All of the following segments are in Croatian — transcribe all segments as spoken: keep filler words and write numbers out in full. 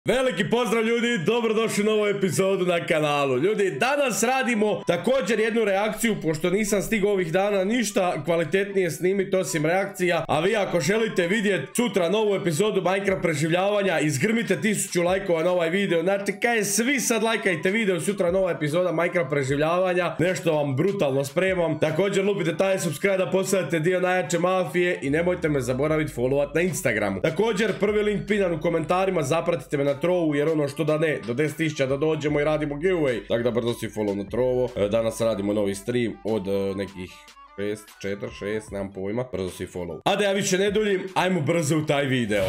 Veliki pozdrav ljudi, dobrodošli u novu epizodu na kanalu. Ljudi, danas radimo također jednu reakciju, pošto nisam stigao ovih dana ništa kvalitetnije snimiti osim reakcija. A vi ako želite vidjeti sutra novu epizodu Minecraft preživljavanja, izgrmite tisuću lajkova na ovaj video. Znači, kaj svi sad lajkajte video, sutra nova epizoda Minecraft preživljavanja. Nešto vam brutalno spremam. Također lupite taj subscribe da postanete dio najjače mafije i nemojte me zaboraviti followat na Instagramu. Također prvi link pinan u komentarima, zapratite me na Trovu, jer ono što da ne, do deset tisuća da dođemo i radimo giveaway. Tako da brzo si follow na Trovo. Danas radimo novi stream od uh, nekih šest, četiri, šest, nemam pojma. Brzo si follow. A da ja više ne duljim, ajmo brzo u taj video.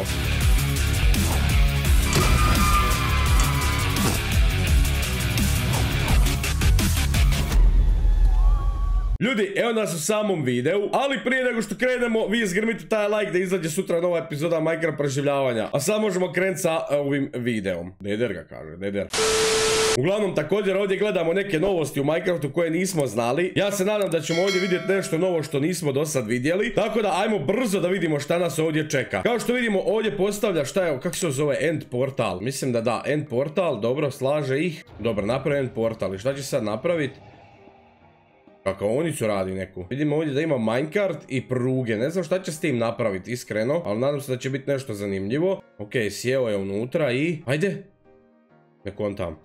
Ljudi, evo nas u samom videu, ali prije nego što krenemo, vi izgrmite taj like da izađe sutra nova epizoda Minecraft preživljavanja. A sad možemo krenuti sa ovim videom. Deder ga kaže, deder. Uglavnom, također ovdje gledamo neke novosti u Minecraftu koje nismo znali. Ja se nadam da ćemo ovdje vidjeti nešto novo što nismo do sad vidjeli. Tako da, ajmo brzo da vidimo šta nas ovdje čeka. Kao što vidimo, ovdje postavlja šta je, kako se zove, end portal. Mislim da da, end portal, dobro, slaže ih. Dobro, napravi end portal. I šta će sad napraviti? Kakaonicu radi neku. Vidimo ovdje da ima minecart i pruge. Ne znam šta će s tim napraviti, iskreno. Ali nadam se da će biti nešto zanimljivo. Ok, sjeo je unutra i... Ajde. Ne kontam.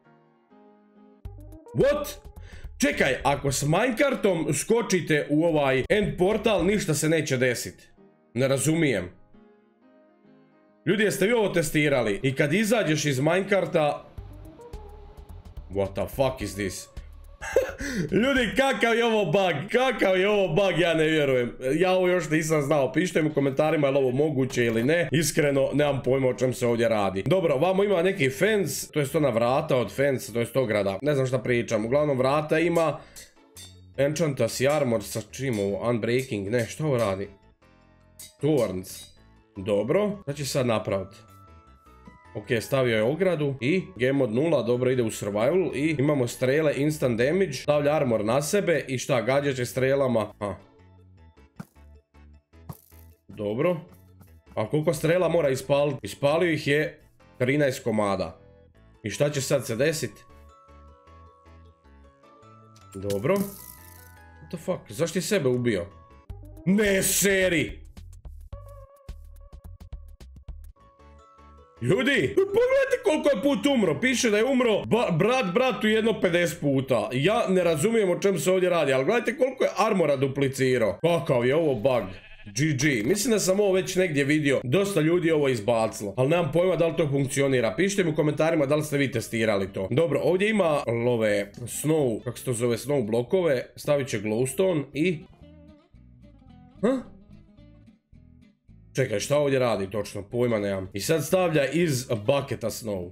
What? Čekaj, ako s minecartom skočite u ovaj end portal, ništa se neće desiti. Ne razumijem. Ljudi, jeste vi ovo testirali? I kad izađeš iz minecarta... What the fuck is this? Ljudi, kakav je ovo bug, kakav je ovo bug, ja ne vjerujem. Ja ovo još nisam znao, pišite mi u komentarima je li ovo moguće ili ne. Iskreno, nemam pojma o čem se ovdje radi. Dobro, vamo ima neki fence, to je ona vrata od fence, to je ograda. Ne znam šta pričam, uglavnom vrata ima. Enchantas i armor sa čim ovo, unbreaking, ne, što ovo radi? Thorns. Dobro, šta će sad napraviti? Ok, stavio je ogradu i game mode nula, dobro, ide u survival i imamo strele instant damage, stavlja armor na sebe i šta, gađa će strelama. Ha. Dobro. A koliko strela mora ispaliti? Ispalio ih je trinaest komada. I šta će sad se desiti? Dobro. What the fuck, zašto je sebe ubio? Ne seri! Ljudi, pogledajte koliko je put umro. Piše da je umro brat bratu jedno pedeset puta. Ja ne razumijem o čem se ovdje radi, ali gledajte koliko je armora duplicirao. Kakav je ovo bug. G G. Mislim da sam ovo već negdje vidio. Dosta ljudi ovo izbacilo. Ali nemam pojma da li to funkcionira. Pišite mi u komentarima da li ste vi testirali to. Dobro, ovdje ima ove snow, kako se to zove, snow blokove. Stavit će glowstone i... Huh? Čekaj, šta ovdje radi točno? Pojma nemam. I sad stavlja iz bucketa snow.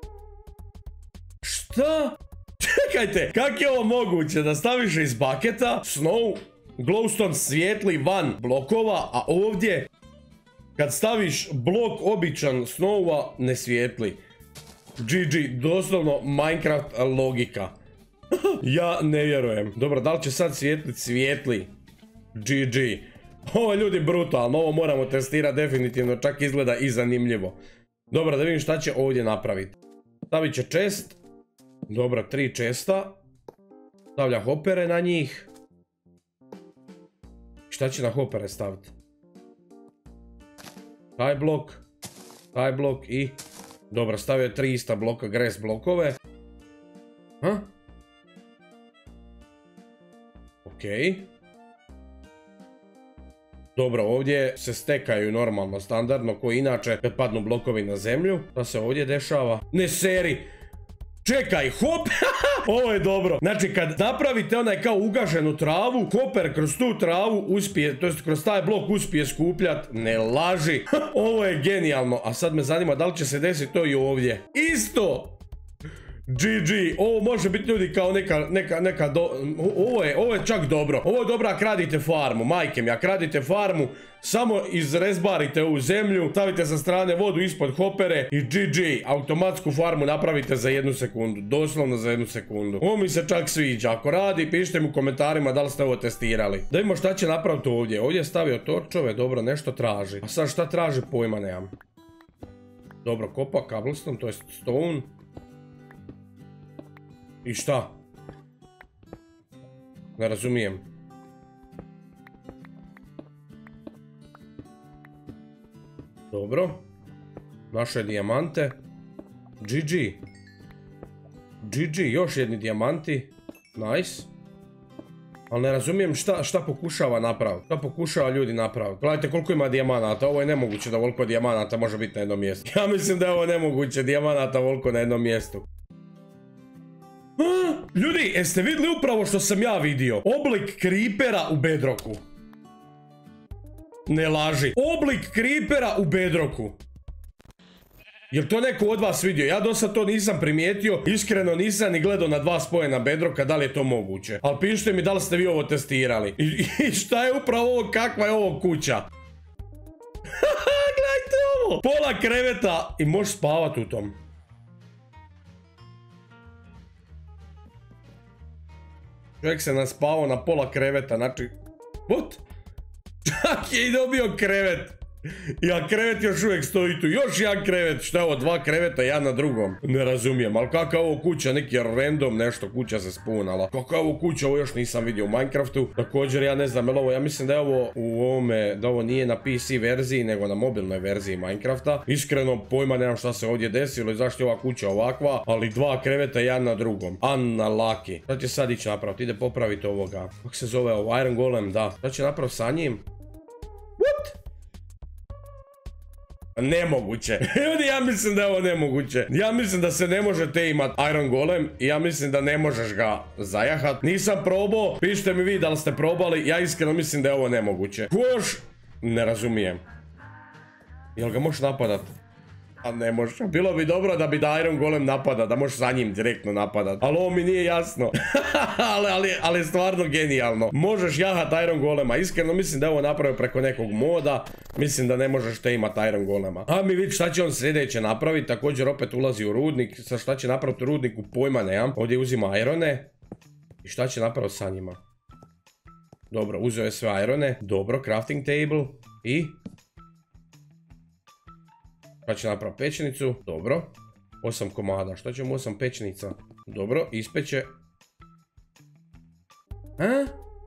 Šta? Čekajte, kak je ovo moguće da staviš iz bucketa snow, glowstone svijetli van blokova, a ovdje kad staviš blok običan snowa ne svijetli. G G, doslovno Minecraft logika. Ja ne vjerujem. Dobro, da li će sad svijetlit svijetli? G G. Ovo je ljudi brutalno, ovo moramo testirati definitivno, čak izgleda i zanimljivo. Dobro, da vidim šta će ovdje napraviti. Stavit će chest. Dobro, tri chesta. Stavlja hopere na njih. Šta će na hopere staviti? Taj blok. Taj blok i... Dobro, stavio je tri ista bloka, grass blokove. Ha? Okej. Dobro, ovdje se stekaju normalno, standardno, koji inače kad padnu blokovi na zemlju. Šta se ovdje dešava? Ne seri! Čekaj, hop! Ovo je dobro. Znači, kad napravite onaj kao ugašenu travu, hoper kroz tu travu uspije, to jest kroz taj blok uspije skupljat. Ne laži! Ovo je genijalno. A sad me zanima da li će se desiti to i ovdje. Isto! G G, ovo može biti ljudi kao neka, neka, neka do... Ovo je, ovo je čak dobro. Ovo je dobro ako radite farmu, majke mi, ako radite farmu, samo izrezbarite ovu zemlju, stavite sa strane vodu ispod hopere i G G, automatsku farmu napravite za jednu sekundu, doslovno za jednu sekundu. Ovo mi se čak sviđa, ako radi, pišite mi u komentarima da li ste ovo testirali. Da vidimo šta će napraviti ovdje. Ovdje je stavio torčove, dobro, nešto traži. A sad šta traži, pojma nemam. Dobro, kopa, cobblestone, to je stone. I šta? Ne razumijem. Dobro. Naše dijamante. G G. G G, još jedni dijamanti. Nice. Ali ne razumijem šta, šta pokušava napraviti. Šta pokušava ljudi napraviti. Gledajte koliko ima dijamanata. Ovo je nemoguće da ovoliko dijamanata može biti na jednom mjestu. Ja mislim da je ovo nemoguće. Dijamanata ovoliko na jednom mjestu. Ah, ljudi, jeste vidjeli upravo što sam ja vidio? Oblik creepera u bedroku. Ne laži. Oblik creepera u bedroku. Jel to neko od vas vidio? Ja do sad to nisam primijetio. Iskreno nisam ni gledao na dva spojena bedroka da li je to moguće. Ali pišite mi da li ste vi ovo testirali. I, i šta je upravo ovo? Kakva je ovo kuća? Gledajte ovo. Pola kreveta i možeš spavat u tom. Čovjek se naspavao na pola kreveta. Znači... What? Čak je i dobio krevet. Ja, krevet još uvijek stoji tu. Još jedan krevet. Šta je ovo? Dva kreveta, jedan na drugom. Ne razumijem. Ali kakva je ovo kuća? Neki random nešto. Kuća se spunala. Kakva je ovo kuća? Ovo još nisam vidio u Minecraftu. Također ja ne znam. Jel ovo? Ja mislim da je ovo u ovome... Da ovo nije na P C verziji nego na mobilnoj verziji Minecrafta. Iskreno pojma nemam šta se ovdje desilo i zašto je ova kuća ovakva. Ali dva kreveta, jedan na drugom. Unlucky. Šta će sad ići napraviti? Ide popraviti ovoga. Kako se zove ovo? Iron Golem, da. Šta će napraviti sa njim? What? Nemoguće. Ljudi, ja mislim da je ovo nemoguće. Ja mislim da se ne možete imat Iron Golem i ja mislim da ne možeš ga zajahat. Nisam probao, pišite mi vi da li ste probali. Ja iskreno mislim da je ovo nemoguće. Ko još? Ne razumijem. Jel ga možeš napadat? A ne možeš. Bilo bi dobro da bi da Iron Golem napada, da možeš za njim direktno napadat. Ali ovo mi nije jasno. ali, ali, ali je stvarno genijalno. Možeš jahat Iron Golema. Iskreno mislim da je ovo napravio preko nekog moda. Mislim da ne možeš te imat Iron Golema. A mi vidi šta će on sljedeće napraviti. Također opet ulazi u rudnik. Sa šta će napraviti u rudniku pojma nemam. Ovdje uzima irone. I šta će napraviti sa njima? Dobro, uzeo je sve irone. Dobro, crafting table. I... Šta će napraviti pečnicu? Dobro. Osam komada. Šta ćemo osam pečnica? Dobro, ispeće. A?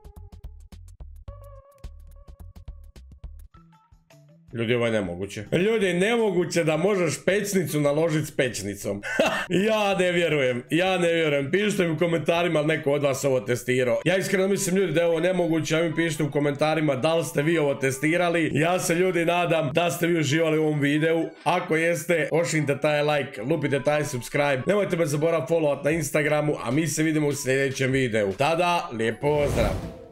Ljudi, ovo je nemoguće. Ljudi, nemoguće da možeš pečnicu naložiti s pečnicom. Ja ne vjerujem. Ja ne vjerujem. Pišite mi u komentarima ali neko od vas ovo testirao. Ja iskreno mislim, ljudi, da je ovo nemoguće. A mi pišite u komentarima da li ste vi ovo testirali. Ja se, ljudi, nadam da ste vi uživali u ovom videu. Ako jeste, ošinite taj like, lupite taj subscribe. Nemojte me zaboraviti followat na Instagramu, a mi se vidimo u sljedećem videu. Tada, lijep pozdrav!